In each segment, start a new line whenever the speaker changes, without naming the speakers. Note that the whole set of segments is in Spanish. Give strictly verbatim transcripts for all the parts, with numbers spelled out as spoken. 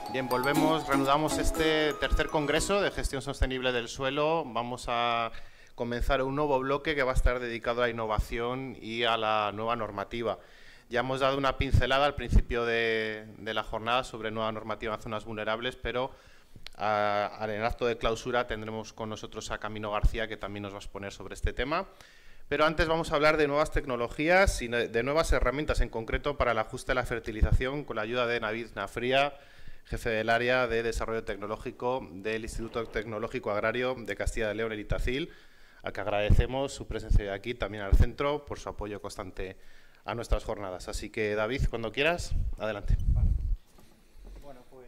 Bien, volvemos, reanudamos este tercer congreso de gestión sostenible del suelo. Vamos a comenzar un nuevo bloque que va a estar dedicado a la innovación y a la nueva normativa. Ya hemos dado una pincelada al principio de, de la jornada sobre nueva normativa en zonas vulnerables, pero a, a, en el acto de clausura tendremos con nosotros a Camino García, que también nos va a exponer sobre este tema. Pero antes vamos a hablar de nuevas tecnologías y de nuevas herramientas, en concreto para el ajuste de la fertilización, con la ayuda de Navid Nafría, jefe del área de desarrollo tecnológico del Instituto Tecnológico Agrario de Castilla y León, el ITACIL, al que agradecemos su presencia aquí, también al centro, por su apoyo constante a nuestras jornadas. Así que, David, cuando quieras, adelante.
Vale. Bueno, pues...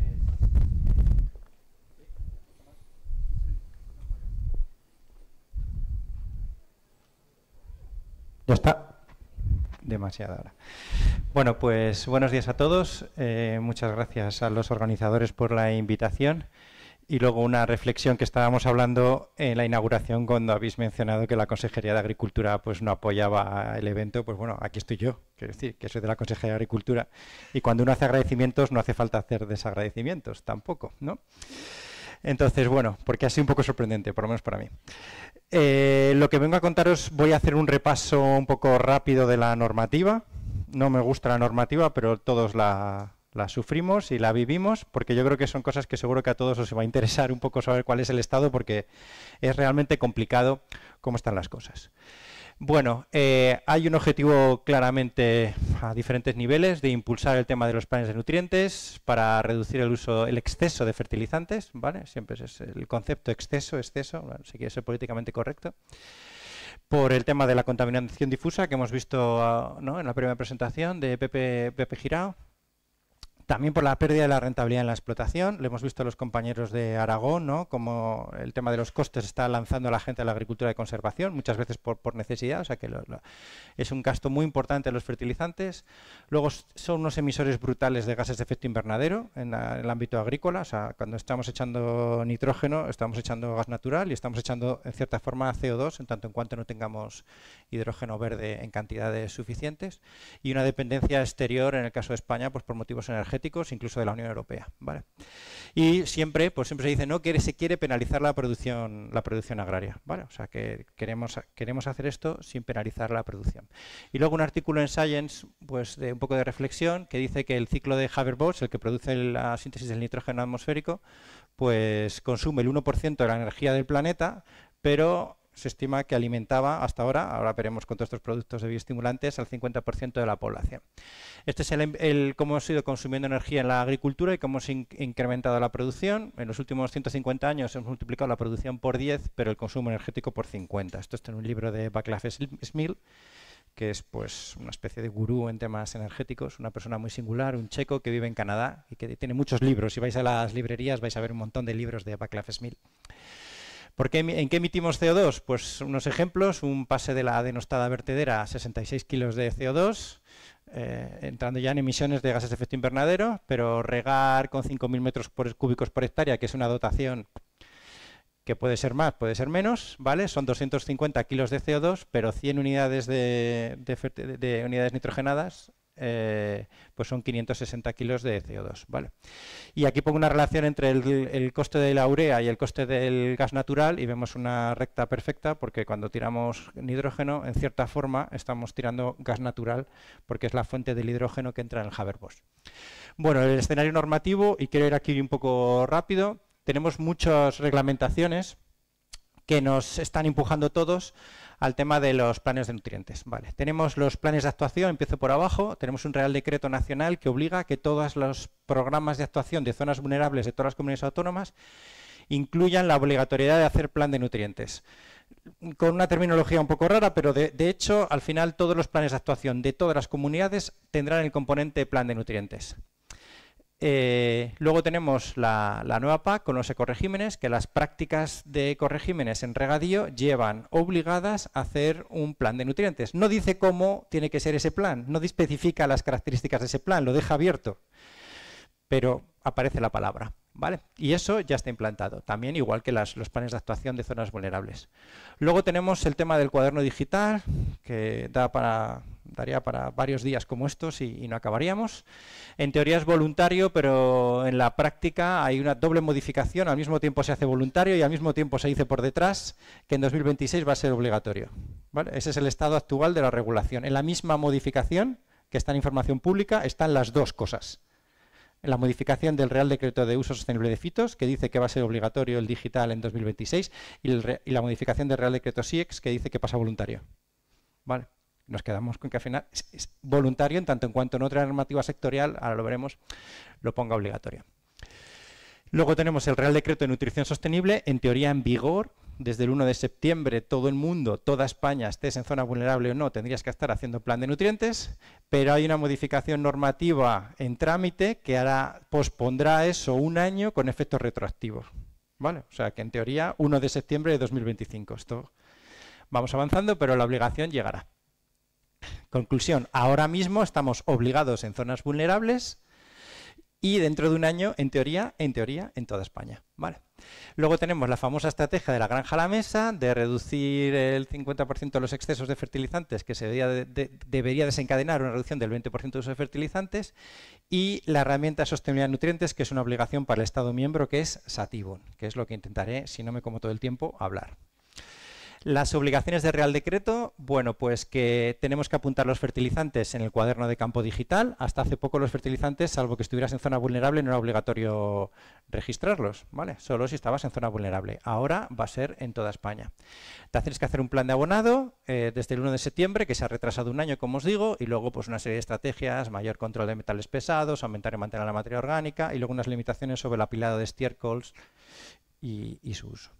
Ya está. Demasiada hora. Bueno, pues buenos días a todos. Eh, muchas gracias a los organizadores por la invitación. Y luego una reflexión que estábamos hablando en la inauguración cuando habéis mencionado que la Consejería de Agricultura pues no apoyaba el evento. Pues bueno, aquí estoy yo, quiero decir, que soy de la Consejería de Agricultura. Y cuando uno hace agradecimientos no hace falta hacer desagradecimientos tampoco, ¿no? Entonces, bueno, porque ha sido un poco sorprendente, por lo menos para mí. Eh, lo que vengo a contaros, voy a hacer un repaso un poco rápido de la normativa. No me gusta la normativa, pero todos la, la sufrimos y la vivimos, porque yo creo que son cosas que seguro que a todos os va a interesar un poco saber cuál es el estado, porque es realmente complicado cómo están las cosas. Bueno, eh, hay un objetivo claramente a diferentes niveles de impulsar el tema de los planes de nutrientes para reducir el uso, el exceso de fertilizantes, ¿vale? Siempre es el concepto exceso, exceso, bueno, si quiere ser políticamente correcto. Por el tema de la contaminación difusa que hemos visto uh, ¿no? en la primera presentación de Pepe, Pepe Girao. También por la pérdida de la rentabilidad en la explotación. Lo hemos visto a los compañeros de Aragón, ¿no? Como el tema de los costes está lanzando a la gente a la agricultura de conservación, muchas veces por, por necesidad, o sea que lo, lo, es un gasto muy importante en los fertilizantes. Luego son unos emisores brutales de gases de efecto invernadero en, la, en el ámbito agrícola, o sea, cuando estamos echando nitrógeno, estamos echando gas natural y estamos echando en cierta forma C O dos, en tanto en cuanto no tengamos hidrógeno verde en cantidades suficientes. Y una dependencia exterior, en el caso de España, pues por motivos energéticos, incluso de la Unión Europea, ¿vale? Y siempre, pues siempre se dice, no, que se quiere penalizar la producción, la producción agraria, ¿vale? O sea, que queremos, queremos hacer esto sin penalizar la producción. Y luego un artículo en Science, pues de un poco de reflexión, que dice que el ciclo de Haber-Bosch, el que produce la síntesis del nitrógeno atmosférico, pues consume el uno por ciento de la energía del planeta, pero se estima que alimentaba hasta ahora, ahora veremos con todos estos productos de bioestimulantes, al cincuenta por ciento de la población. Este es el, el cómo hemos ido consumiendo energía en la agricultura y cómo hemos in, incrementado la producción. En los últimos ciento cincuenta años hemos multiplicado la producción por diez, pero el consumo energético por cincuenta. Esto está en un libro de Václav Smil, que es pues una especie de gurú en temas energéticos, una persona muy singular, un checo que vive en Canadá y que tiene muchos libros. Si vais a las librerías vais a ver un montón de libros de Václav Smil. ¿Por qué, ¿En qué emitimos C O dos? Pues unos ejemplos, un pase de la denostada vertedera a sesenta y seis kilos de C O dos, eh, entrando ya en emisiones de gases de efecto invernadero, pero regar con cinco mil metros por, cúbicos por hectárea, que es una dotación que puede ser más, puede ser menos, ¿vale? Son doscientos cincuenta kilos de C O dos, pero cien unidades de, de, de unidades nitrogenadas, Eh, pues son quinientos sesenta kilos de C O dos, ¿vale? Y aquí pongo una relación entre el, el coste de la urea y el coste del gas natural y vemos una recta perfecta porque cuando tiramos nitrógeno, en cierta forma, estamos tirando gas natural porque es la fuente del hidrógeno que entra en el Haber-Bosch. Bueno, el escenario normativo, y quiero ir aquí un poco rápido, tenemos muchas reglamentaciones que nos están empujando todos al tema de los planes de nutrientes. Vale. Tenemos los planes de actuación, empiezo por abajo, tenemos un Real Decreto Nacional que obliga a que todos los programas de actuación de zonas vulnerables de todas las comunidades autónomas incluyan la obligatoriedad de hacer plan de nutrientes. Con una terminología un poco rara, pero de, de hecho, al final todos los planes de actuación de todas las comunidades tendrán el componente plan de nutrientes. Eh, luego tenemos la, la nueva P A C con los ecoregímenes, que las prácticas de ecoregímenes en regadío llevan obligadas a hacer un plan de nutrientes. No dice cómo tiene que ser ese plan, no especifica las características de ese plan, lo deja abierto, pero aparece la palabra, ¿vale? Y eso ya está implantado, también igual que las, los planes de actuación de zonas vulnerables. Luego tenemos el tema del cuaderno digital, que da para... daría para varios días como estos y, y no acabaríamos. En teoría es voluntario, pero en la práctica hay una doble modificación. Al mismo tiempo se hace voluntario y al mismo tiempo se dice por detrás que en dos mil veintiséis va a ser obligatorio. ¿Vale? Ese es el estado actual de la regulación. En la misma modificación, que está en información pública, están las dos cosas. En la modificación del Real Decreto de Uso Sostenible de Fitos, que dice que va a ser obligatorio el digital en dos mil veintiséis, y, el re, y la modificación del Real Decreto S I E X, que dice que pasa voluntario. ¿Vale? Nos quedamos con que al final es, es voluntario en tanto en cuanto en otra normativa sectorial, ahora lo veremos, lo ponga obligatorio. Luego tenemos el Real Decreto de Nutrición Sostenible, en teoría en vigor. Desde el uno de septiembre todo el mundo, toda España, estés en zona vulnerable o no, tendrías que estar haciendo plan de nutrientes, pero hay una modificación normativa en trámite que hará, pospondrá eso un año con efectos retroactivos. ¿Vale? O sea que en teoría uno de septiembre de dos mil veinticinco. Esto vamos avanzando, pero la obligación llegará. Conclusión, ahora mismo estamos obligados en zonas vulnerables y dentro de un año, en teoría, en teoría, en toda España. ¿Vale? Luego tenemos la famosa estrategia de la granja a la mesa, de reducir el cincuenta por ciento de los excesos de fertilizantes, que se debería, de, de, debería desencadenar una reducción del veinte por ciento de uso de fertilizantes, y la herramienta de sostenibilidad de nutrientes, que es una obligación para el Estado miembro, que es Satibon, que es lo que intentaré, si no me como todo el tiempo, hablar. Las obligaciones de Real Decreto, bueno, pues que tenemos que apuntar los fertilizantes en el cuaderno de campo digital. Hasta hace poco los fertilizantes, salvo que estuvieras en zona vulnerable, no era obligatorio registrarlos, ¿vale? Solo si estabas en zona vulnerable. Ahora va a ser en toda España. Te tienes que hacer un plan de abonado eh, desde el uno de septiembre, que se ha retrasado un año, como os digo, y luego pues una serie de estrategias, mayor control de metales pesados, aumentar y mantener la materia orgánica, y luego unas limitaciones sobre el apilado de estiércoles y, y su uso.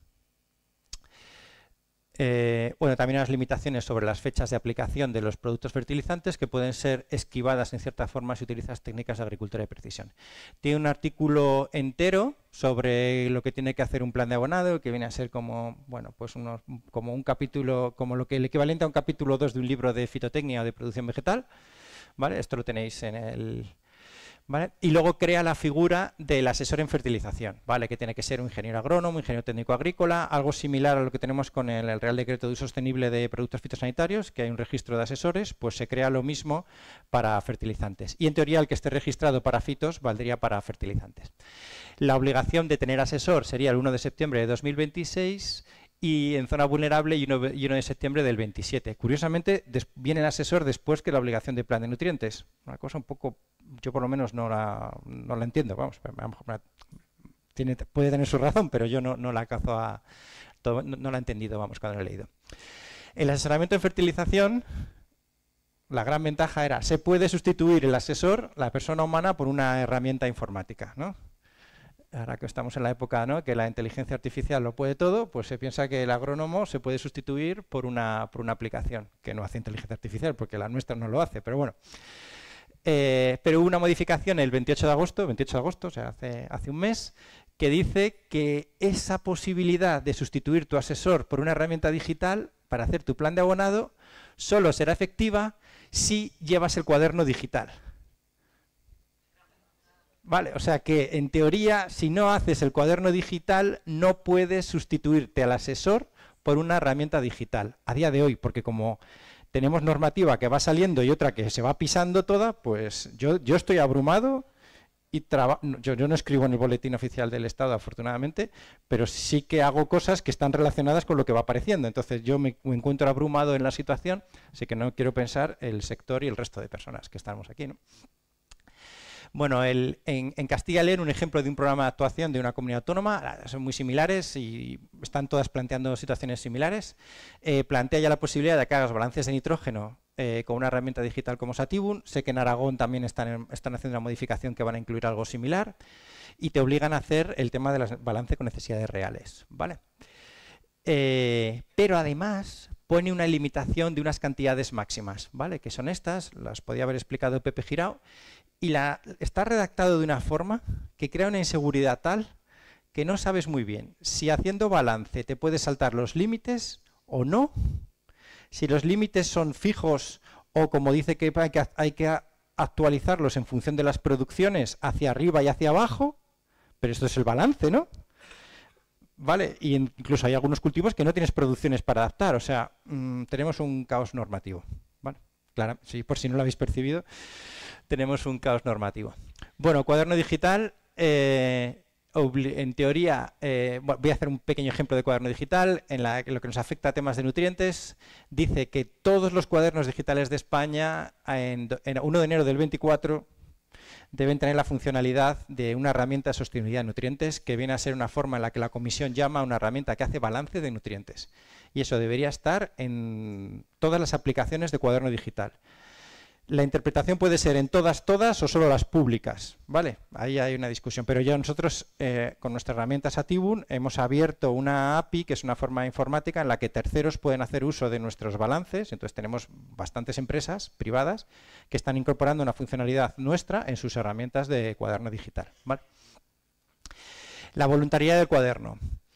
Eh, bueno, también unas limitaciones sobre las fechas de aplicación de los productos fertilizantes que pueden ser esquivadas en cierta forma si utilizas técnicas de agricultura de precisión. Tiene un artículo entero sobre lo que tiene que hacer un plan de abonado, que viene a ser como, bueno, pues unos, como un capítulo, como lo que el equivalente a un capítulo dos de un libro de fitotecnia o de producción vegetal. ¿Vale? Esto lo tenéis en el... ¿Vale? Y luego crea la figura del asesor en fertilización, ¿vale? Que tiene que ser un ingeniero agrónomo, ingeniero técnico agrícola, algo similar a lo que tenemos con el, el Real Decreto de Uso Sostenible de Productos Fitosanitarios, que hay un registro de asesores, pues se crea lo mismo para fertilizantes. Y en teoría el que esté registrado para fitos valdría para fertilizantes. La obligación de tener asesor sería el uno de septiembre de dos mil veintiséis y en zona vulnerable y uno de septiembre del veintisiete. Curiosamente, viene el asesor después que la obligación de plan de nutrientes. Una cosa un poco, yo por lo menos no la, no la entiendo. Vamos, tiene, puede tener su razón, pero yo no, no la cazo a, todo, no, no la he entendido, vamos, cuando lo he leído. El asesoramiento en fertilización, la gran ventaja era, se puede sustituir el asesor, la persona humana, por una herramienta informática, ¿no? Ahora que estamos en la época, ¿no?, que la inteligencia artificial lo puede todo, pues se piensa que el agrónomo se puede sustituir por una, por una aplicación que no hace inteligencia artificial, porque la nuestra no lo hace, pero bueno. Eh, pero hubo una modificación el veintiocho de agosto, veintiocho de agosto, o sea, hace, hace un mes, que dice que esa posibilidad de sustituir tu asesor por una herramienta digital para hacer tu plan de abonado solo será efectiva si llevas el cuaderno digital. Vale, o sea que en teoría, si no haces el cuaderno digital, no puedes sustituirte al asesor por una herramienta digital a día de hoy, porque como tenemos normativa que va saliendo y otra que se va pisando toda, pues yo, yo estoy abrumado y yo, yo no escribo en el boletín oficial del Estado, afortunadamente, pero sí que hago cosas que están relacionadas con lo que va apareciendo. Entonces yo me, me encuentro abrumado en la situación, así que no quiero pensar el sector y el resto de personas que estamos aquí, ¿no? Bueno, el, en, en Castilla y León, un ejemplo de un programa de actuación de una comunidad autónoma, son muy similares y están todas planteando situaciones similares. Eh, plantea ya la posibilidad de que hagas balances de nitrógeno eh, con una herramienta digital como Satibun. Sé que en Aragón también están, en, están haciendo una modificación que van a incluir algo similar y te obligan a hacer el tema del balance con necesidades reales, ¿vale? Eh, pero además pone una limitación de unas cantidades máximas, ¿vale? Que son estas, las podía haber explicado Pepe Girao. Y la, está redactado de una forma que crea una inseguridad tal que no sabes muy bien si haciendo balance te puedes saltar los límites o no, si los límites son fijos o como dice que hay que, hay que actualizarlos en función de las producciones hacia arriba y hacia abajo, pero esto es el balance, ¿no? Vale, y incluso hay algunos cultivos que no tienes producciones para adaptar, o sea, mmm, tenemos un caos normativo, ¿vale? Claro, sí, por si no lo habéis percibido, tenemos un caos normativo. Bueno, cuaderno digital, eh, en teoría, eh, bueno, voy a hacer un pequeño ejemplo de cuaderno digital. En, la, en lo que nos afecta a temas de nutrientes, dice que todos los cuadernos digitales de España, en, en uno de enero del veinticuatro, deben tener la funcionalidad de una herramienta de sostenibilidad de nutrientes, que viene a ser una forma en la que la Comisión llama a una herramienta que hace balance de nutrientes. Y eso debería estar en todas las aplicaciones de cuaderno digital. La interpretación puede ser en todas, todas o solo las públicas, ¿vale? Ahí hay una discusión, pero ya nosotros eh, con nuestra herramienta Satibun hemos abierto una A P I, que es una forma informática en la que terceros pueden hacer uso de nuestros balances. Entonces tenemos bastantes empresas privadas que están incorporando una funcionalidad nuestra en sus herramientas de cuaderno digital, ¿vale? La voluntariedad del cuaderno.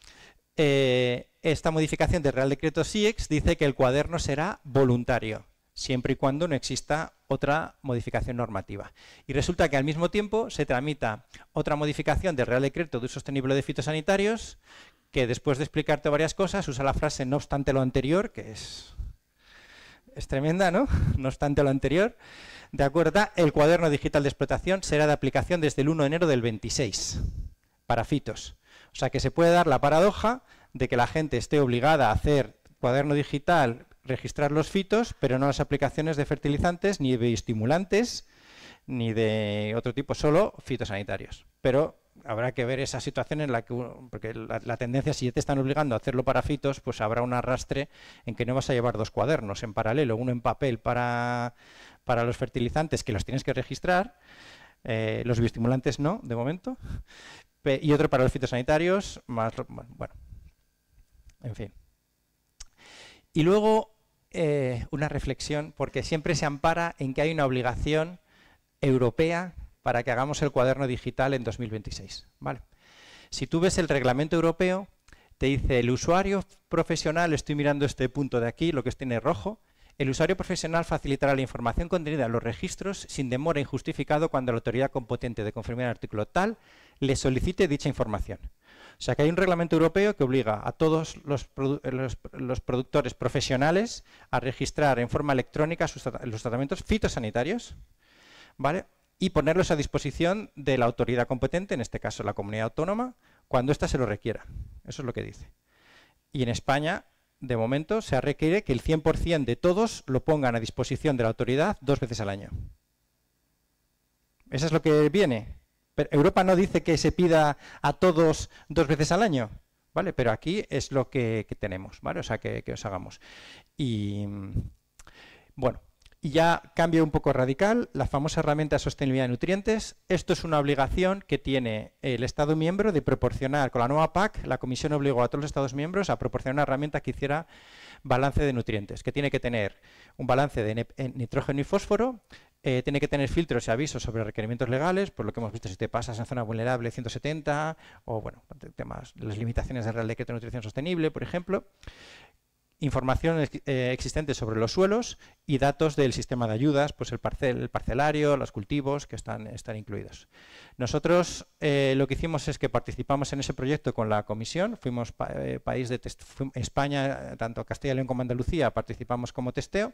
Eh, esta modificación del Real Decreto S I E X dice que el cuaderno será voluntario, siempre y cuando no exista otra modificación normativa. Y resulta que al mismo tiempo se tramita otra modificación del Real Decreto de Uso Sostenible de Fitosanitarios, que después de explicarte varias cosas usa la frase no obstante lo anterior, que es, es tremenda, ¿no? No obstante lo anterior. De acuerdo, el cuaderno digital de explotación será de aplicación desde el uno de enero del veintiséis para fitos. O sea que se puede dar la paradoja de que la gente esté obligada a hacer cuaderno digital, registrar los fitos, pero no las aplicaciones de fertilizantes, ni de bioestimulantes, ni de otro tipo, solo fitosanitarios. Pero habrá que ver esa situación en la que, porque la, la tendencia, si ya te están obligando a hacerlo para fitos, pues habrá un arrastre en que no vas a llevar dos cuadernos en paralelo, uno en papel para, para los fertilizantes, que los tienes que registrar, eh, los bioestimulantes no, de momento, y otro para los fitosanitarios, más, bueno, en fin. Y luego eh, una reflexión, porque siempre se ampara en que hay una obligación europea para que hagamos el cuaderno digital en dos mil veintiséis. ¿Vale? Si tú ves el reglamento europeo, te dice el usuario profesional, estoy mirando este punto de aquí, lo que tiene rojo, el usuario profesional facilitará la información contenida en los registros sin demora injustificado cuando la autoridad competente de conformidad al artículo tal le solicite dicha información. O sea que hay un reglamento europeo que obliga a todos los, produ los, los productores profesionales a registrar en forma electrónica sus tra los tratamientos fitosanitarios, ¿vale? Y ponerlos a disposición de la autoridad competente, en este caso la comunidad autónoma, cuando ésta se lo requiera. Eso es lo que dice. Y en España, de momento, se requiere que el cien por cien de todos lo pongan a disposición de la autoridad dos veces al año. Eso es lo que viene. Pero Europa no dice que se pida a todos dos veces al año, ¿vale? Pero aquí es lo que, que tenemos, ¿vale? O sea, que, que os hagamos. Y, bueno, y ya cambio un poco radical, la famosa herramienta de sostenibilidad de nutrientes. Esto es una obligación que tiene el Estado miembro de proporcionar, con la nueva P A C, la Comisión obligó a todos los Estados miembros a proporcionar una herramienta que hiciera balance de nutrientes, que tiene que tener un balance de nitrógeno y fósforo, eh, tiene que tener filtros y avisos sobre requerimientos legales, por lo que hemos visto si te pasas en zona vulnerable ciento setenta, o bueno, temas, las limitaciones del Real Decreto de Nutrición Sostenible, por ejemplo. Información eh, existente sobre los suelos y datos del sistema de ayudas, pues el, parcel, el parcelario, los cultivos que están, están incluidos. Nosotros eh, lo que hicimos es que participamos en ese proyecto con la Comisión, fuimos pa eh, país de test fuimos, España, tanto Castilla y León como Andalucía, participamos como testeo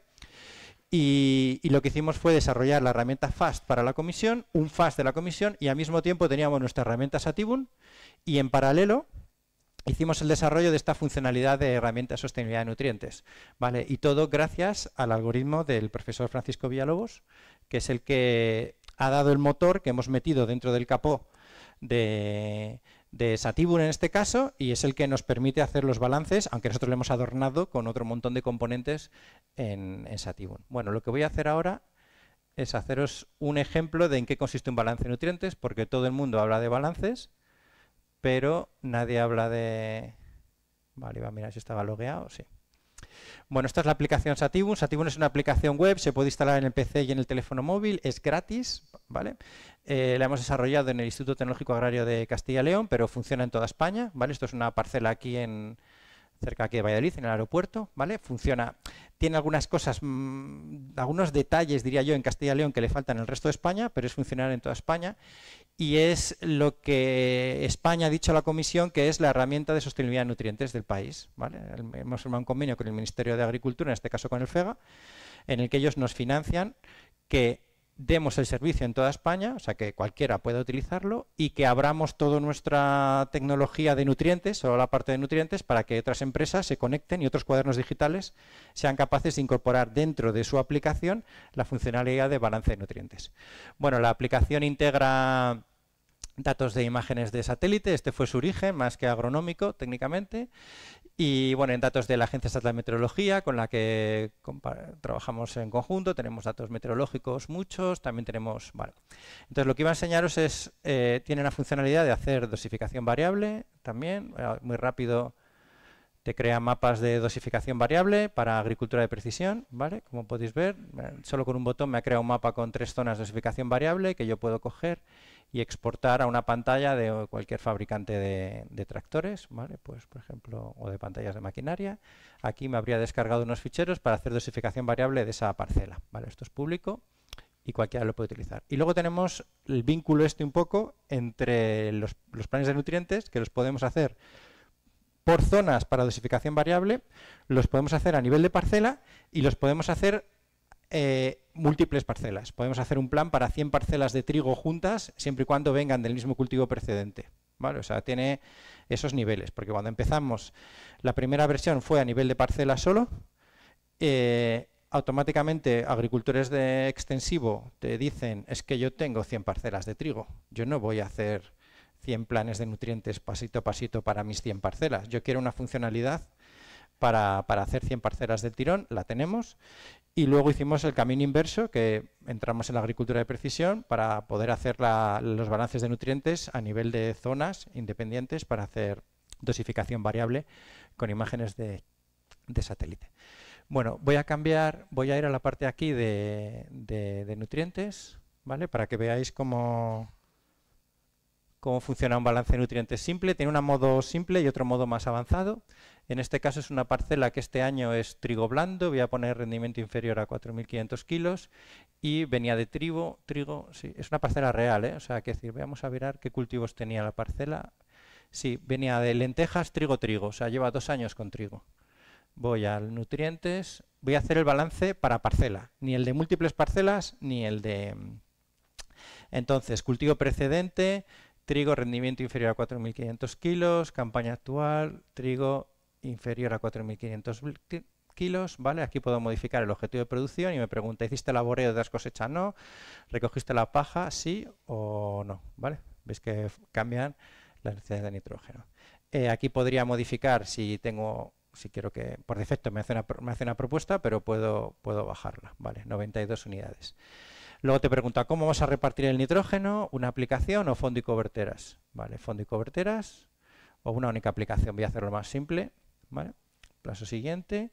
y, y lo que hicimos fue desarrollar la herramienta FAST para la Comisión, un FAST de la Comisión y al mismo tiempo teníamos nuestra herramienta Satibun y en paralelo hicimos el desarrollo de esta funcionalidad de herramienta de sostenibilidad de nutrientes, ¿vale? Y todo gracias al algoritmo del profesor Francisco Villalobos, que es el que ha dado el motor que hemos metido dentro del capó de, de Satibun en este caso, y es el que nos permite hacer los balances, aunque nosotros lo hemos adornado con otro montón de componentes en, en Satibun. Bueno, lo que voy a hacer ahora es haceros un ejemplo de en qué consiste un balance de nutrientes, porque todo el mundo habla de balances, pero nadie habla de... Vale, iba a mirar si estaba logueado, sí. Bueno, esta es la aplicación Satibun. Satibun es una aplicación web, se puede instalar en el P C y en el teléfono móvil, es gratis, ¿vale? Eh, la hemos desarrollado en el Instituto Tecnológico Agrario de Castilla y León, pero funciona en toda España, ¿vale? Esto es una parcela aquí en... cerca aquí de Valladolid, en el aeropuerto, ¿vale? Funciona, tiene algunas cosas, mmm, algunos detalles, diría yo, en Castilla y León que le faltan en el resto de España, pero es funcional en toda España y es lo que España ha dicho a la Comisión que es la herramienta de sostenibilidad de nutrientes del país, ¿vale? Hemos firmado un convenio con el Ministerio de Agricultura, en este caso con el FEGA, en el que ellos nos financian que demos el servicio en toda España, o sea, que cualquiera pueda utilizarlo y que abramos toda nuestra tecnología de nutrientes, solo la parte de nutrientes, para que otras empresas se conecten y otros cuadernos digitales sean capaces de incorporar dentro de su aplicación la funcionalidad de balance de nutrientes. Bueno, la aplicación integra datos de imágenes de satélite, este fue su origen, más que agronómico técnicamente, y bueno, en datos de la Agencia Estatal de Meteorología, con la que trabajamos en conjunto, tenemos datos meteorológicos muchos, también tenemos... Vale. Entonces lo que iba a enseñaros es, eh, tiene la funcionalidad de hacer dosificación variable, también, eh, muy rápido te crea mapas de dosificación variable para agricultura de precisión, ¿vale? Como podéis ver, solo con un botón me ha creado un mapa con tres zonas de dosificación variable que yo puedo coger y exportar a una pantalla de cualquier fabricante de, de tractores, ¿vale? Pues, por ejemplo, o de pantallas de maquinaria. Aquí me habría descargado unos ficheros para hacer dosificación variable de esa parcela, ¿vale? Esto es público y cualquiera lo puede utilizar. Y luego tenemos el vínculo este un poco entre los, los planes de nutrientes, que los podemos hacer por zonas para dosificación variable, los podemos hacer a nivel de parcela y los podemos hacer eh, múltiples parcelas. Podemos hacer un plan para cien parcelas de trigo juntas, siempre y cuando vengan del mismo cultivo precedente, ¿vale? O sea, tiene esos niveles, porque cuando empezamos, la primera versión fue a nivel de parcela solo, eh, automáticamente agricultores de extensivo te dicen, es que yo tengo cien parcelas de trigo, yo no voy a hacer cien planes de nutrientes pasito a pasito para mis cien parcelas. Yo quiero una funcionalidad para, para hacer cien parcelas del tirón, la tenemos, y luego hicimos el camino inverso, que entramos en la agricultura de precisión para poder hacer la, los balances de nutrientes a nivel de zonas independientes para hacer dosificación variable con imágenes de, de satélite. Bueno, voy a cambiar, voy a ir a la parte aquí de, de, de nutrientes, ¿vale? Para que veáis cómo... cómo funciona un balance de nutrientes simple. Tiene un modo simple y otro modo más avanzado. En este caso es una parcela que este año es trigo blando, voy a poner rendimiento inferior a cuatro mil quinientos kilos y venía de trigo, trigo, sí, es una parcela real, ¿eh? O sea, que decir, vamos a mirar qué cultivos tenía la parcela. Sí, venía de lentejas, trigo, trigo, o sea, lleva dos años con trigo. Voy al nutrientes, voy a hacer el balance para parcela, ni el de múltiples parcelas, ni el de... Entonces, cultivo precedente... Trigo, rendimiento inferior a cuatro mil quinientos kilos, campaña actual, trigo inferior a cuatro mil quinientos kilos, ¿vale? Aquí puedo modificar el objetivo de producción y me pregunta, ¿hiciste laboreo de las cosechas? No. ¿Recogiste la paja? Sí o no, ¿vale? Veis que cambian las necesidades de nitrógeno. Eh, aquí podría modificar si tengo, si quiero que, por defecto me hace una, me hace una propuesta, pero puedo, puedo bajarla, ¿vale? noventa y dos unidades. Luego te pregunta, ¿cómo vas a repartir el nitrógeno? ¿Una aplicación o fondo y coberteras? Vale, fondo y coberteras o una única aplicación. Voy a hacerlo más simple. ¿Vale? Paso siguiente.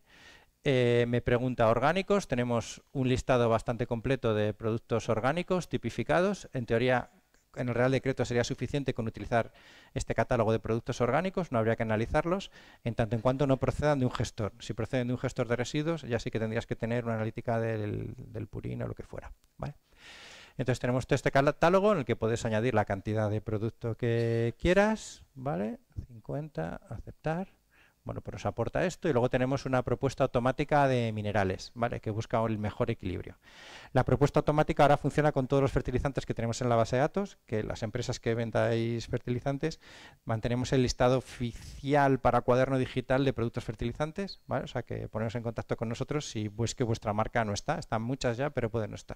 Eh, me pregunta orgánicos. Tenemos un listado bastante completo de productos orgánicos tipificados. En teoría, en el Real Decreto sería suficiente con utilizar este catálogo de productos orgánicos. No habría que analizarlos en tanto en cuanto no procedan de un gestor. Si proceden de un gestor de residuos, ya sí que tendrías que tener una analítica del, del Purín o lo que fuera. ¿Vale? Entonces tenemos todo este catálogo en el que puedes añadir la cantidad de producto que quieras, ¿vale? cincuenta, aceptar. Bueno, pues nos aporta esto y luego tenemos una propuesta automática de minerales, ¿vale? Que busca el mejor equilibrio. La propuesta automática ahora funciona con todos los fertilizantes que tenemos en la base de datos, que las empresas que vendáis fertilizantes mantenemos el listado oficial para cuaderno digital de productos fertilizantes, ¿vale? O sea que poneros en contacto con nosotros si pues que vuestra marca no está, están muchas ya, pero pueden no estar.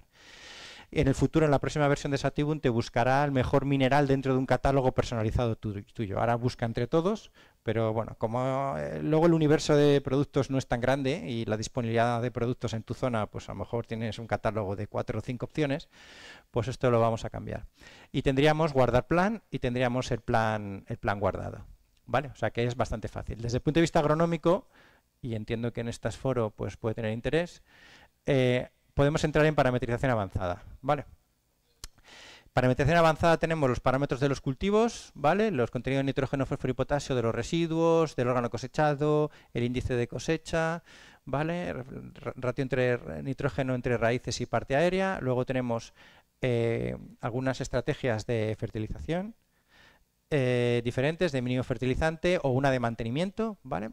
En el futuro, en la próxima versión de Satibum, te buscará el mejor mineral dentro de un catálogo personalizado tuyo. Ahora busca entre todos, pero bueno, como eh, luego el universo de productos no es tan grande y la disponibilidad de productos en tu zona, pues a lo mejor tienes un catálogo de cuatro o cinco opciones, pues esto lo vamos a cambiar. Y tendríamos guardar plan y tendríamos el plan, el plan guardado, ¿vale? O sea que es bastante fácil. Desde el punto de vista agronómico, y entiendo que en este foro pues, puede tener interés, eh, podemos entrar en parametrización avanzada, ¿vale? Parametrización avanzada tenemos los parámetros de los cultivos, ¿vale? Los contenidos de nitrógeno, fósforo y potasio de los residuos, del órgano cosechado, el índice de cosecha, ¿vale? Ratio entre nitrógeno entre raíces y parte aérea. Luego tenemos eh, algunas estrategias de fertilización eh, diferentes, de mínimo fertilizante o una de mantenimiento, ¿vale?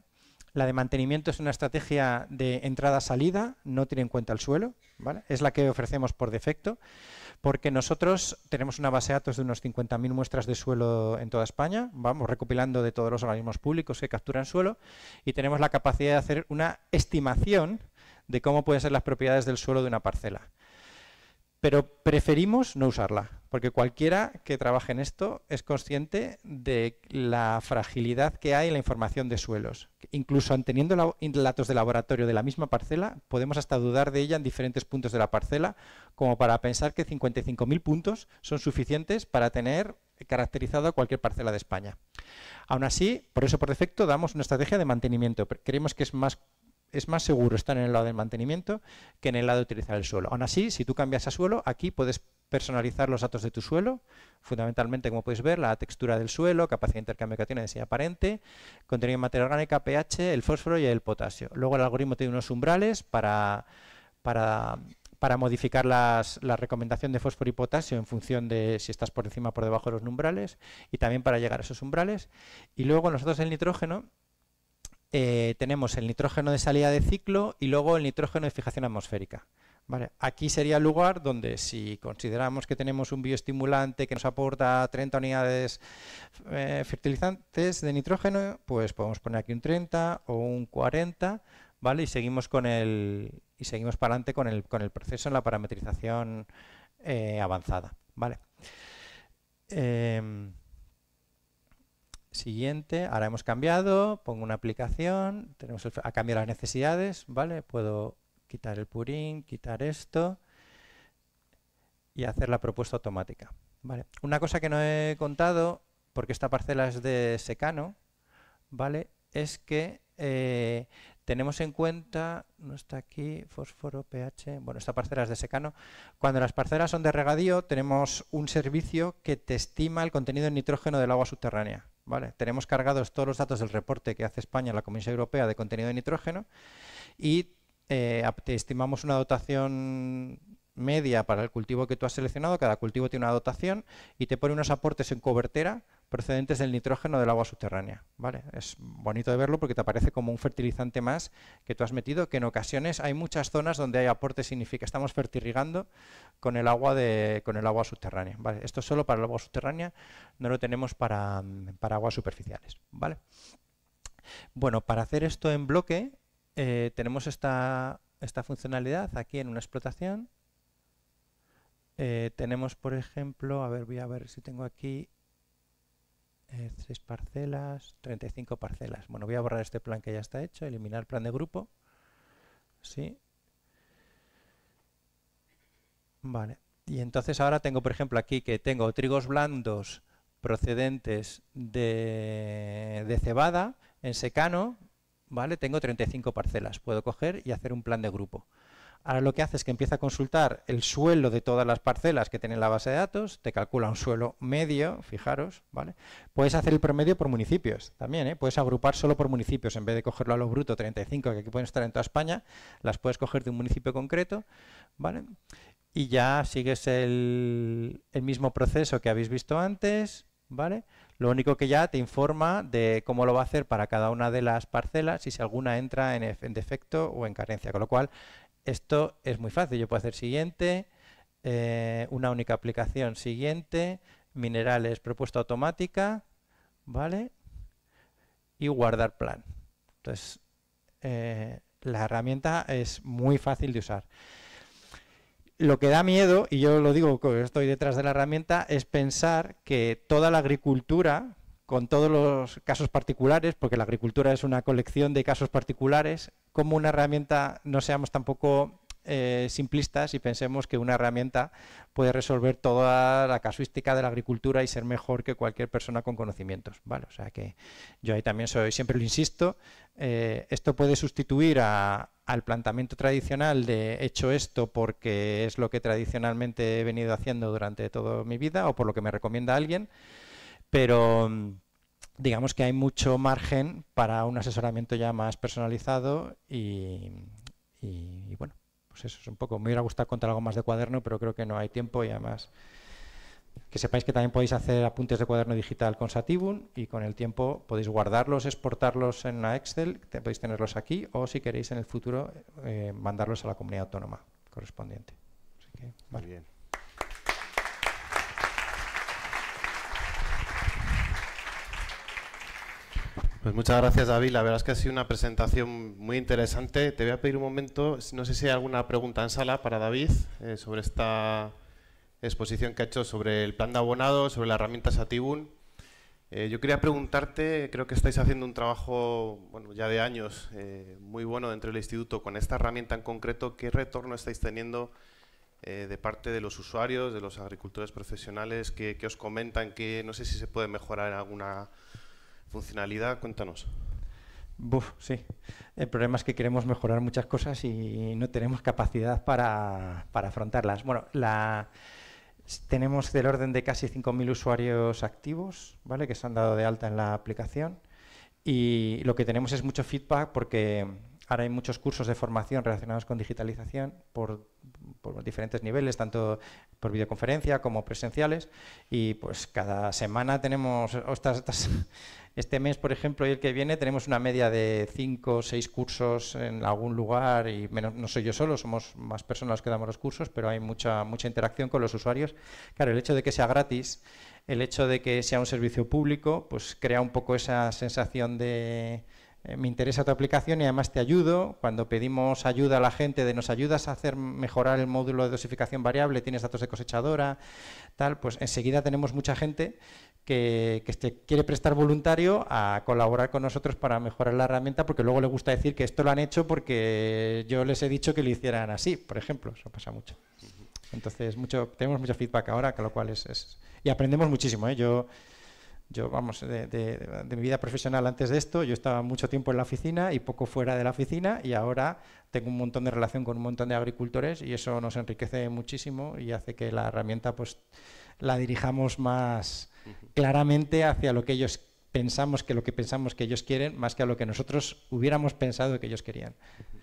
La de mantenimiento es una estrategia de entrada-salida, no tiene en cuenta el suelo, ¿vale? Es la que ofrecemos por defecto, porque nosotros tenemos una base de datos de unos cincuenta mil muestras de suelo en toda España, vamos recopilando de todos los organismos públicos que capturan suelo, y tenemos la capacidad de hacer una estimación de cómo pueden ser las propiedades del suelo de una parcela. Pero preferimos no usarla, porque cualquiera que trabaje en esto es consciente de la fragilidad que hay en la información de suelos. Incluso teniendo la, datos de laboratorio de la misma parcela, podemos hasta dudar de ella en diferentes puntos de la parcela, como para pensar que cincuenta y cinco mil puntos son suficientes para tener caracterizado cualquier parcela de España. Aún así, por eso por defecto damos una estrategia de mantenimiento. Creemos que es más es más seguro estar en el lado del mantenimiento que en el lado de utilizar el suelo. Aún así, si tú cambias a suelo, aquí puedes personalizar los datos de tu suelo, fundamentalmente, como puedes ver, la textura del suelo, capacidad de intercambio que tiene, densidad aparente, contenido de materia orgánica, pH, el fósforo y el potasio. Luego el algoritmo tiene unos umbrales para, para, para modificar las, la recomendación de fósforo y potasio en función de si estás por encima o por debajo de los umbrales, y también para llegar a esos umbrales. Y luego nosotros el nitrógeno, Eh, tenemos el nitrógeno de salida de ciclo y luego el nitrógeno de fijación atmosférica. ¿Vale? Aquí sería el lugar donde, si consideramos que tenemos un bioestimulante que nos aporta treinta unidades eh, fertilizantes de nitrógeno, pues podemos poner aquí un treinta o un cuarenta, ¿vale? Y seguimos con el y seguimos para adelante con el con el proceso en la parametrización eh, avanzada, ¿vale? Eh, Siguiente, ahora hemos cambiado, pongo una aplicación, tenemos el, a cambiar las necesidades, ¿vale? Puedo quitar el purín, quitar esto y hacer la propuesta automática, ¿vale? Una cosa que no he contado, porque esta parcela es de secano, ¿vale? Es que eh, tenemos en cuenta, no está aquí, fósforo, pH, bueno, esta parcela es de secano. Cuando las parcelas son de regadío, tenemos un servicio que te estima el contenido de nitrógeno del agua subterránea, ¿vale? Tenemos cargados todos los datos del reporte que hace España en la Comisión Europea de contenido de nitrógeno y eh, te estimamos una dotación media para el cultivo que tú has seleccionado. Cada cultivo tiene una dotación y te pone unos aportes en cobertera procedentes del nitrógeno del agua subterránea, ¿vale? Es bonito de verlo porque te aparece como un fertilizante más que tú has metido, que en ocasiones hay muchas zonas donde hay aporte, significa estamos fertirrigando con el agua de con el agua subterránea, ¿vale? Esto es solo para el agua subterránea, no lo tenemos para, para aguas superficiales, ¿vale? Bueno, para hacer esto en bloque eh, tenemos esta, esta funcionalidad aquí en una explotación. Eh, tenemos, por ejemplo, a ver, voy a ver si tengo aquí eh, seis parcelas, treinta y cinco parcelas. Bueno, voy a borrar este plan que ya está hecho, eliminar plan de grupo. Sí. Vale. Y entonces ahora tengo, por ejemplo, aquí que tengo trigos blandos procedentes de, de cebada en secano, ¿vale? Tengo treinta y cinco parcelas. Puedo coger y hacer un plan de grupo. Ahora lo que hace es que empieza a consultar el suelo de todas las parcelas que tienen la base de datos, te calcula un suelo medio, fijaros, ¿vale? Puedes hacer el promedio por municipios también, ¿eh? Puedes agrupar solo por municipios, en vez de cogerlo a lo bruto, treinta y cinco, que aquí pueden estar en toda España, las puedes coger de un municipio concreto, ¿vale? Y ya sigues el, el mismo proceso que habéis visto antes, ¿vale? Lo único que ya te informa de cómo lo va a hacer para cada una de las parcelas y si alguna entra en, en defecto o en carencia, con lo cual esto es muy fácil. Yo puedo hacer siguiente, eh, una única aplicación siguiente, minerales propuesta automática, ¿vale? Y guardar plan. Entonces, eh, la herramienta es muy fácil de usar. Lo que da miedo, y yo lo digo porque estoy detrás de la herramienta, es pensar que toda la agricultura, con todos los casos particulares, porque la agricultura es una colección de casos particulares, como una herramienta no seamos tampoco eh, simplistas y pensemos que una herramienta puede resolver toda la casuística de la agricultura y ser mejor que cualquier persona con conocimientos, ¿vale? O sea que yo ahí también soy, siempre lo insisto, eh, esto puede sustituir a, al planteamiento tradicional de he hecho esto porque es lo que tradicionalmente he venido haciendo durante toda mi vida o por lo que me recomienda alguien, pero digamos que hay mucho margen para un asesoramiento ya más personalizado y, y, y bueno, pues eso es un poco, me hubiera gustado contar algo más de cuaderno, pero creo que no hay tiempo y además Que sepáis que también podéis hacer apuntes de cuaderno digital con Satibun y con el tiempo podéis guardarlos, exportarlos en una Excel, te, podéis tenerlos aquí o si queréis en el futuro eh, mandarlos a la comunidad autónoma correspondiente. Así que, vale.
Muy bien. Pues muchas gracias, David. La verdad es que ha sido una presentación muy interesante. Te voy a pedir un momento, no sé si hay alguna pregunta en sala para David eh, sobre esta exposición que ha hecho sobre el plan de abonado, sobre la herramienta Satibun. Eh, yo quería preguntarte, creo que estáis haciendo un trabajo, bueno, ya de años, eh, muy bueno dentro del instituto con esta herramienta en concreto. ¿Qué retorno estáis teniendo eh, de parte de los usuarios, de los agricultores profesionales? ¿Qué, qué os comentan? Que no sé si se puede mejorar en alguna funcionalidad. Cuéntanos.
Buf, sí. El problema es que queremos mejorar muchas cosas y no tenemos capacidad para, para afrontarlas. Bueno, la... tenemos del orden de casi cinco mil usuarios activos, ¿vale?, que se han dado de alta en la aplicación y lo que tenemos es mucho feedback porque ahora hay muchos cursos de formación relacionados con digitalización por, por diferentes niveles, tanto por videoconferencia como presenciales y pues cada semana tenemos estas, estas, este mes, por ejemplo, y el que viene tenemos una media de cinco o seis cursos en algún lugar y menos, no soy yo solo, somos más personas las que damos los cursos, pero hay mucha, mucha interacción con los usuarios. Claro, el hecho de que sea gratis, el hecho de que sea un servicio público, pues crea un poco esa sensación de eh, me interesa tu aplicación y además te ayudo. Cuando pedimos ayuda a la gente de nos ayudas a hacer mejorar el módulo de dosificación variable, tienes datos de cosechadora, tal, pues enseguida tenemos mucha gente que, que este, quiere prestar voluntario a colaborar con nosotros para mejorar la herramienta porque luego le gusta decir que esto lo han hecho porque yo les he dicho que lo hicieran así, por ejemplo. Eso pasa mucho. Entonces mucho, tenemos mucho feedback ahora, con lo cual es... es y aprendemos muchísimo, ¿eh? Yo... Yo, vamos, de, de, de mi vida profesional antes de esto, yo estaba mucho tiempo en la oficina y poco fuera de la oficina y ahora tengo un montón de relación con un montón de agricultores y eso nos enriquece muchísimo y hace que la herramienta pues la dirijamos más claramente hacia lo que ellos pensamos que lo que pensamos que ellos quieren, más que a lo que nosotros hubiéramos pensado que ellos querían.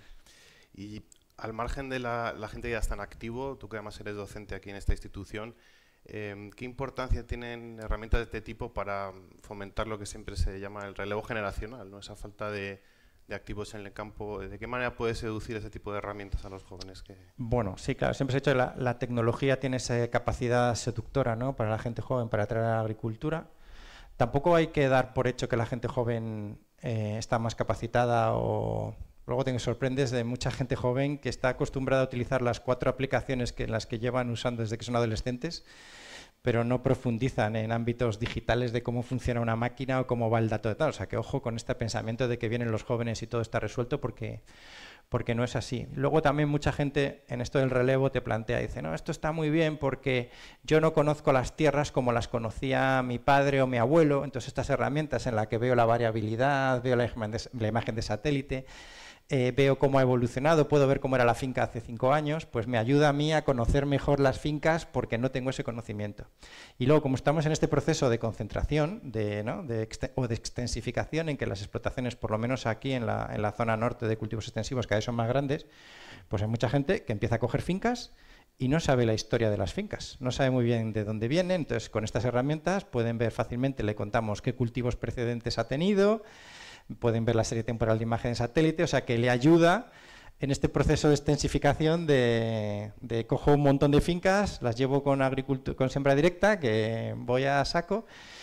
Y al margen de la, la gente que ya está en activo, tú que además eres docente aquí en esta institución, Eh, ¿qué importancia tienen herramientas de este tipo para fomentar lo que siempre se llama el relevo generacional, ¿no? Esa falta de, de activos en el campo? ¿De qué manera puede seducir ese tipo de herramientas a los jóvenes? Que...
Bueno, sí, claro, siempre se ha dicho que la, la tecnología tiene esa capacidad seductora, ¿no?, para la gente joven, para atraer a la agricultura. Tampoco hay que dar por hecho que la gente joven eh, está más capacitada o... Luego te sorprendes de mucha gente joven que está acostumbrada a utilizar las cuatro aplicaciones que, en las que llevan usando desde que son adolescentes, pero no profundizan en ámbitos digitales de cómo funciona una máquina o cómo va el dato de tal. O sea, que ojo con este pensamiento de que vienen los jóvenes y todo está resuelto porque, porque no es así. Luego también mucha gente en esto del relevo te plantea, dice, no, esto está muy bien porque yo no conozco las tierras como las conocía mi padre o mi abuelo, entonces estas herramientas en las que veo la variabilidad, veo la imagen de, la imagen de satélite, Eh, veo cómo ha evolucionado, puedo ver cómo era la finca hace cinco años, pues me ayuda a mí a conocer mejor las fincas porque no tengo ese conocimiento. Y luego, como estamos en este proceso de concentración de, ¿no? de o de extensificación, en que las explotaciones, por lo menos aquí en la, en la zona norte de cultivos extensivos, cada vez son más grandes, pues hay mucha gente que empieza a coger fincas y no sabe la historia de las fincas, no sabe muy bien de dónde vienen. Entonces, con estas herramientas pueden ver fácilmente, le contamos qué cultivos precedentes ha tenido, pueden ver la serie temporal de imagen de satélite, o sea que le ayuda en este proceso de extensificación de, de cojo un montón de fincas, las llevo con, con siembra directa, que voy a saco,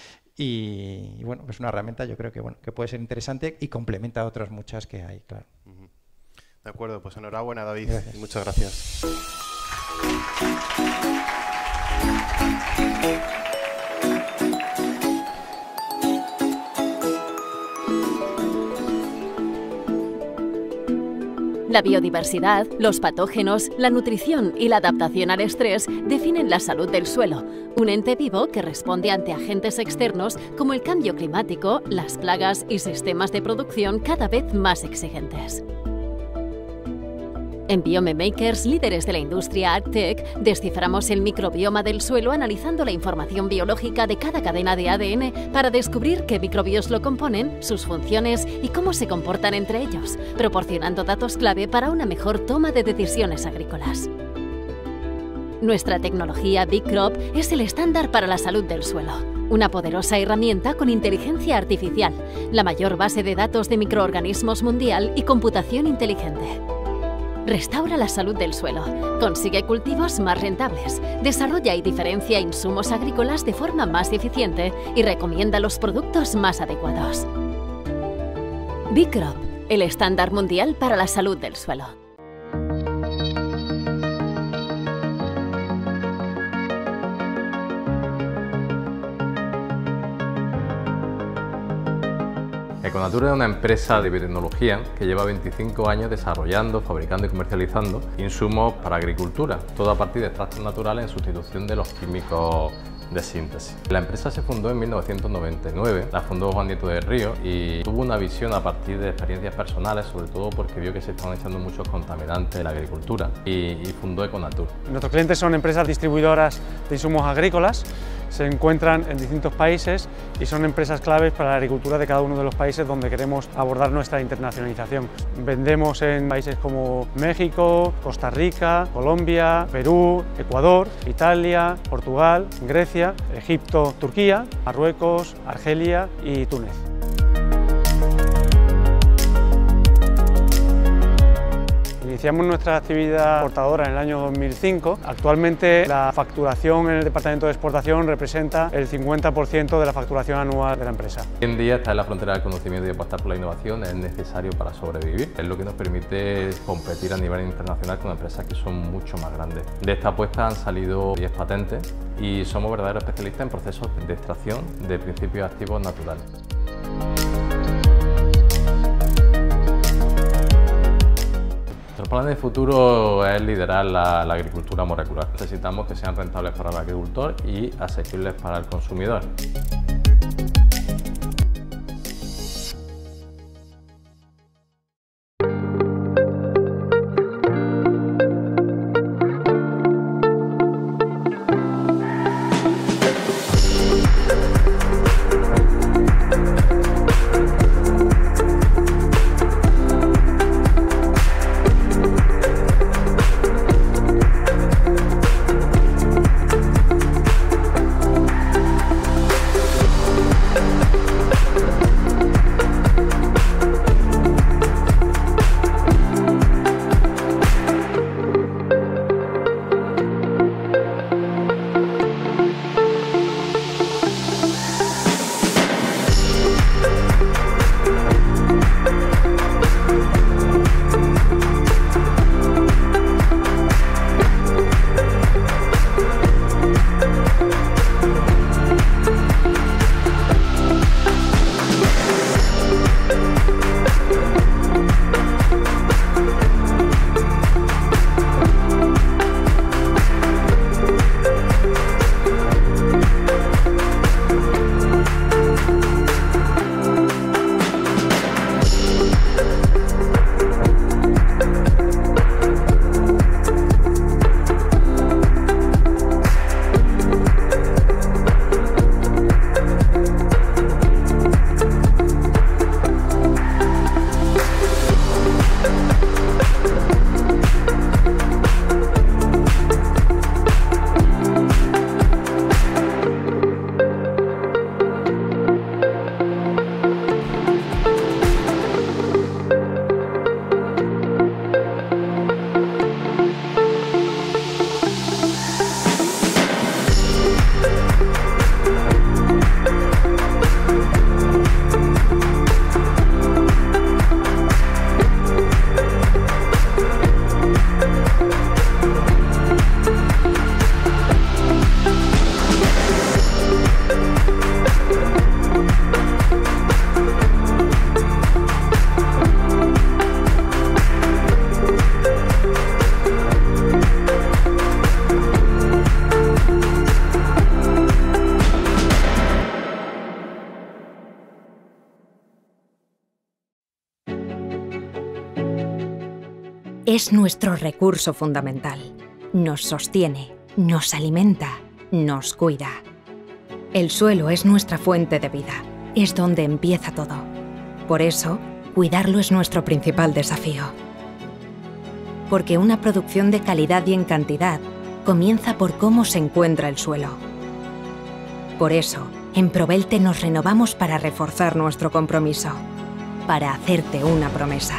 y, y bueno, es una herramienta yo creo que, bueno, que puede ser interesante y complementa a otras muchas que hay, claro.
De acuerdo, pues enhorabuena, David,
gracias.
Y muchas gracias.
La biodiversidad, los patógenos, la nutrición y la adaptación al estrés definen la salud del suelo, un ente vivo que responde ante agentes externos como el cambio climático, las plagas y sistemas de producción cada vez más exigentes. En Biome Makers, líderes de la industria AgTech, desciframos el microbioma del suelo analizando la información biológica de cada cadena de A D N para descubrir qué microbios lo componen, sus funciones y cómo se comportan entre ellos, proporcionando datos clave para una mejor toma de decisiones agrícolas. Nuestra tecnología BigCrop es el estándar para la salud del suelo. Una poderosa herramienta con inteligencia artificial, la mayor base de datos de microorganismos mundial y computación inteligente. Restaura la salud del suelo, consigue cultivos más rentables, desarrolla y diferencia insumos agrícolas de forma más eficiente y recomienda los productos más adecuados. BigCrop, el estándar mundial para la salud del suelo.
Econatur es una empresa de biotecnología que lleva veinticinco años desarrollando, fabricando y comercializando insumos para agricultura, todo a partir de extractos naturales en sustitución de los químicos de síntesis. La empresa se fundó en mil novecientos noventa y nueve, la fundó Juan Nieto del Río y tuvo una visión a partir de experiencias personales, sobre todo porque vio que se estaban echando muchos contaminantes en la agricultura y, y fundó Econatur.
Nuestros clientes son empresas distribuidoras de insumos agrícolas, se encuentran en distintos países y son empresas claves para la agricultura de cada uno de los países donde queremos abordar nuestra internacionalización. Vendemos en países como México, Costa Rica, Colombia, Perú, Ecuador, Italia, Portugal, Grecia, Egipto, Turquía, Marruecos, Argelia y Túnez. Iniciamos nuestra actividad exportadora en el año dos mil cinco. Actualmente la facturación en el departamento de exportación representa el cincuenta por ciento de la facturación anual de la empresa.
Hoy en día está en la frontera del conocimiento y apostar por la innovación es necesario para sobrevivir. Es lo que nos permite competir a nivel internacional con empresas que son mucho más grandes. De esta apuesta han salido diez patentes y somos verdaderos especialistas en procesos de extracción de principios activos naturales. Nuestro plan de futuro es liderar la, la agricultura molecular. Necesitamos que sean rentables para el agricultor y asequibles para el consumidor.
Es nuestro recurso fundamental. Nos sostiene, nos alimenta, nos cuida. El suelo es nuestra fuente de vida. Es donde empieza todo. Por eso, cuidarlo es nuestro principal desafío. Porque una producción de calidad y en cantidad comienza por cómo se encuentra el suelo. Por eso, en Provelte nos renovamos para reforzar nuestro compromiso, para hacerte una promesa.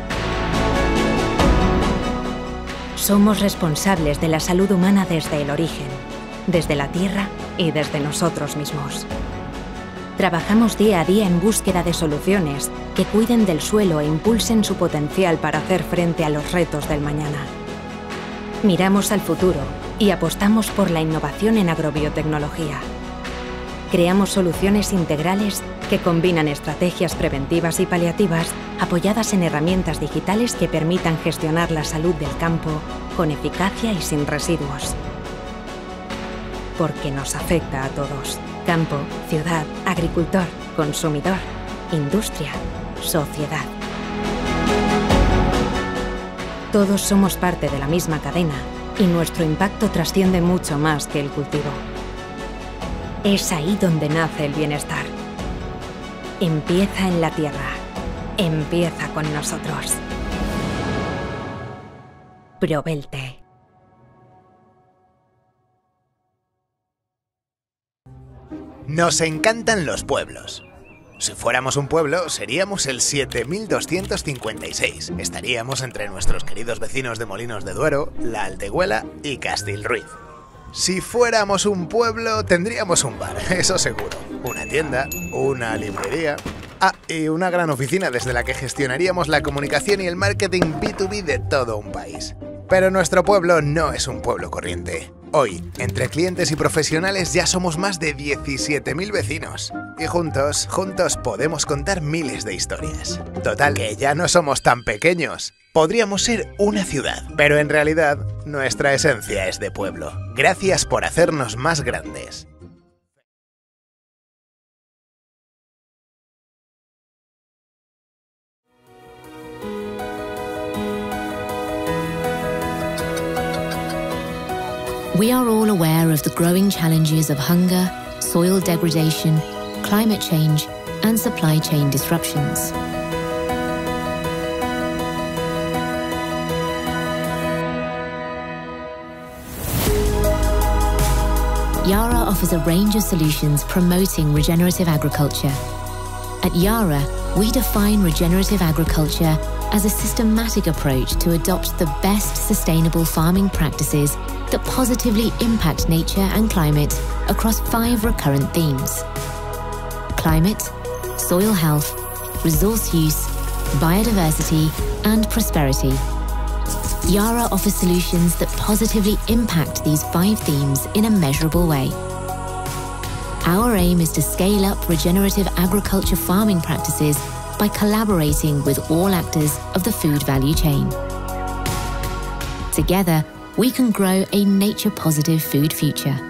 Somos responsables de la salud humana desde el origen, desde la tierra y desde nosotros mismos. Trabajamos día a día en búsqueda de soluciones que cuiden del suelo e impulsen su potencial para hacer frente a los retos del mañana. Miramos al futuro y apostamos por la innovación en agrobiotecnología. Creamos soluciones integrales que combinan estrategias preventivas y paliativas apoyadas en herramientas digitales que permitan gestionar la salud del campo con eficacia y sin residuos. Porque nos afecta a todos. Campo, ciudad, agricultor, consumidor, industria, sociedad. Todos somos parte de la misma cadena y nuestro impacto trasciende mucho más que el cultivo. Es ahí donde nace el bienestar. Empieza en la tierra. Empieza con nosotros. Provelte.
Nos encantan los pueblos. Si fuéramos un pueblo, seríamos el siete mil doscientos cincuenta y seis. Estaríamos entre nuestros queridos vecinos de Molinos de Duero, La Aldehuela y Castilruiz. Si fuéramos un pueblo, tendríamos un bar, eso seguro. Una tienda, una librería... Ah, y una gran oficina desde la que gestionaríamos la comunicación y el marketing B dos B de todo un país. Pero nuestro pueblo no es un pueblo corriente. Hoy, entre clientes y profesionales ya somos más de diecisiete mil vecinos. Y juntos, juntos podemos contar miles de historias. Total, que ya no somos tan pequeños. Podríamos ser una ciudad, pero en realidad, nuestra esencia es de pueblo. Gracias por hacernos más grandes.
We are all aware of the growing challenges of hunger, soil degradation, climate change, and supply chain disruptions. Yara offers a range of solutions promoting regenerative agriculture. At Yara, we define regenerative agriculture as a systematic approach to adopt the best sustainable farming practices that positively impact nature and climate across five recurrent themes: climate, soil health, resource use, biodiversity, and prosperity. Yara offers solutions that positively impact these five themes in a measurable way. Our aim is to scale up regenerative agriculture farming practices by collaborating with all actors of the food value chain. Together, we can grow a nature-positive food future.